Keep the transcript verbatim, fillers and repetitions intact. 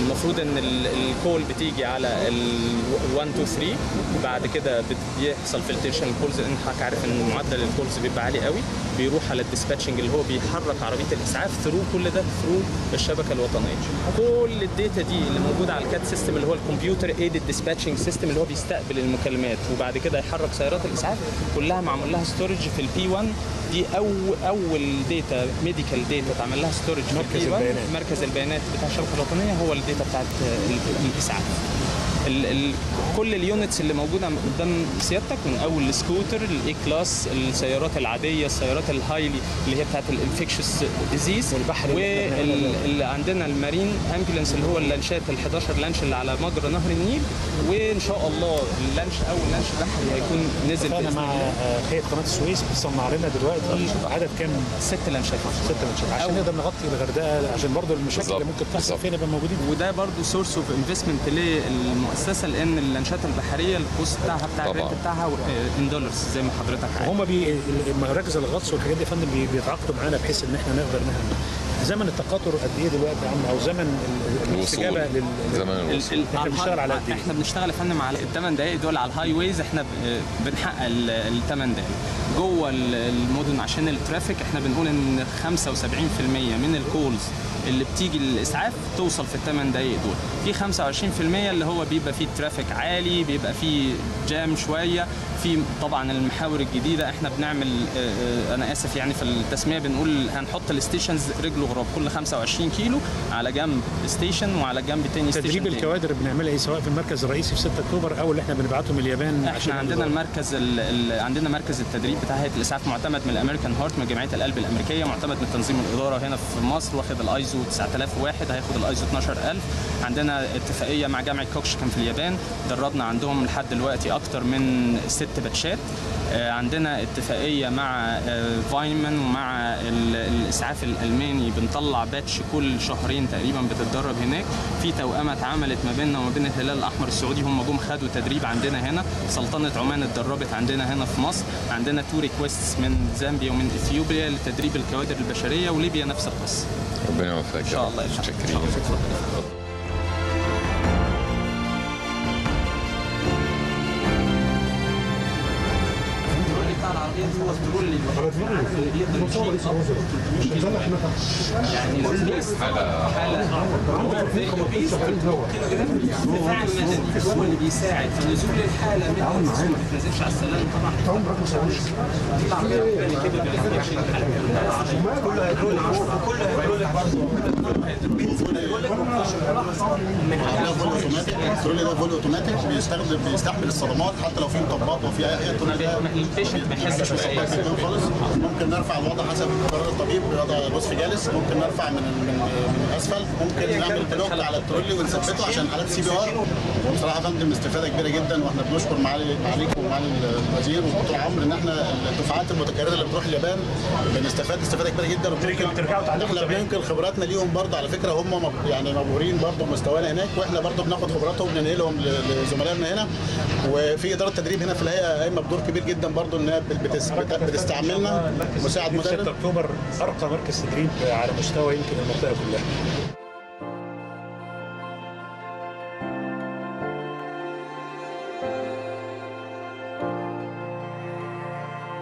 المفروض ان الكول بتيجي على ال واحد اتنين تلاتة، بعد كده بيحصل فلتريشن الكولز، لان حضرتك عارف ان معدل الكولز بيبقى عالي قوي، بيروح على الديسباتشنج اللي هو بيحرك عربيه الاسعاف ثرو كل ده ثرو الشبكه الوطنيه. كل الداتا دي اللي موجوده على الكات سيستم اللي هو الكمبيوتر ايدد ديسباتشنج سيستم اللي هو بيستقبل المكالمات وبعد كده يحرك سيارات الاسعاف، كلها معمول لها ستورج في البي واحد. دي اول اول داتا ميديكال داتا اتعمل لها ستورج في مركز البي واحد. البيانات مركز البيانات بتاع الشبكه الوطنيه هو الداتا بتاعت الاسعاف. ال ال كل اليونتس اللي موجوده قدام سيادتك، من اول السكوتر، الاي كلاس، السيارات العاديه، السيارات الهايلي اللي هي بتاعت الانفكشوس ديزيز، والبحر، واللي عندنا المارين امبولانس اللي هو اللانشات ال حداشر لانش اللي على مجرى نهر النيل، وان شاء الله اللانش اول لانش بحري هيكون نزل. انا مع هيئه قناه السويس بتصنع لنا دلوقتي عدد كام؟ ست لانشات. ست لانشات عشان نقدر نغطي الغردقه، عشان برضه المشاكل اللي ممكن تحصل فين نبقى موجودين. وده برضه سورس اوف انفستمنت للمؤسسه، لان اللانشات البحريه الكوست بتاعها بتاع الريت بتاعها ان دولارز زي ما حضرتك عارف. هم بي مراكز الغطس والحاجات دي يا فندم بيتعاقدوا معانا بحيث ان احنا نقدر نهمل. زمن التقاطر قد ايه دلوقتي يا عم، او زمن الاستجابه لل زمن الوصول؟ احنا بنشتغل على قد ايه؟ احنا بنشتغل يا فندم على الثمان دقائق دول على الهاي ويز، احنا بنحقق الثمان دقائق. جوه المدن عشان الترافيك احنا بنقول ان خمسة وسبعين بالمية من الكولز اللي بتيجي للاسعاف توصل في الثمان دقائق دول. في خمسة وعشرين بالمية اللي هو بيبقى فيه ترافيك عالي، بيبقى فيه جام شويه، في طبعا المحاور الجديده احنا بنعمل اه انا اسف يعني في التسميه بنقول هنحط الستيشنز رجل غراب كل خمسة وعشرين كيلو على جنب ستيشن وعلى جنب تاني ستيشن. تدريب الكوادر بنعملها ايه سواء في المركز الرئيسي في ستة اكتوبر او اللي احنا بنبعتهم اليابان؟ احنا عندنا المركز ال ال عندنا مركز التدريب بتاع هيئه الاسعاف معتمد من الامريكان هارت، من جمعيه القلب الامريكيه، معتمد من تنظيم الاداره هنا في مصر، واخد الايزو تسعة آلاف وواحد، هياخد الايزو اتناشر ألف. عندنا اتفاقيه مع جامعه كوكشكان في اليابان، دربنا عندهم لحد دلوقتي اكتر من ست باتشات. عندنا اتفاقيه مع فاينمان ومع الاسعاف الالماني، بنطلع باتش كل شهرين تقريبا بتتدرب هناك. في توأمه اتعملت ما بيننا وما بين الهلال الاحمر السعودي، هم جم خدوا تدريب عندنا هنا. سلطنه عمان اتدربت عندنا هنا في مصر. عندنا تو ريكويستس من زامبيا ومن اثيوبيا لتدريب الكوادر البشريه، وليبيا نفس القصه. ربنا يوفقك ان شاء الله. متشكرين. هو الترولي اللي بيقدر يشيل يعني حاله حاله الدفاع المدني هو اللي بيساعد في نزول الحاله من ما تنزلش على السلام. طبعا يطلع كده كله هيدروليك كله هيدروليك برضه الترولي ده فول اوتوماتيك بيستخدم بيستحمل الصدمات حتى لو في مطبات وفي اي ترولي البيشنت ما يحسش باي خالص. ممكن نرفع الوضع حسب قرار الطبيب، وضع وصف جالس، ممكن نرفع من من من الاسفل، ممكن نعمل بلوك على الترولي ونثبته عشان حالات سي بي ار. وبصراحه يا فندم استفاده كبيره جدا، واحنا بنشكر معالي معاليكم ومعالي الوزير والدكتور عمرو ان احنا الدفعات المتكرره اللي بتروح اليابان بنستفاد استفاده كبيره جدا، وممكن ترجعوا تعلموا احنا بننقل خبراتنا ليهم برضه. على فكره هم يعني مبهورين برضه بمستوانا هناك، واحنا برضه بناخد خبراتهم وننقلهم لزملائنا هنا. وفي اداره تدريب هنا في الهيئه قايمه بدور كبير جدا برضه، انها بتستعملنا مساعد مدرب. ستة اكتوبر ارقى مركز تدريب على مستوى يمكن المنطقه كلها.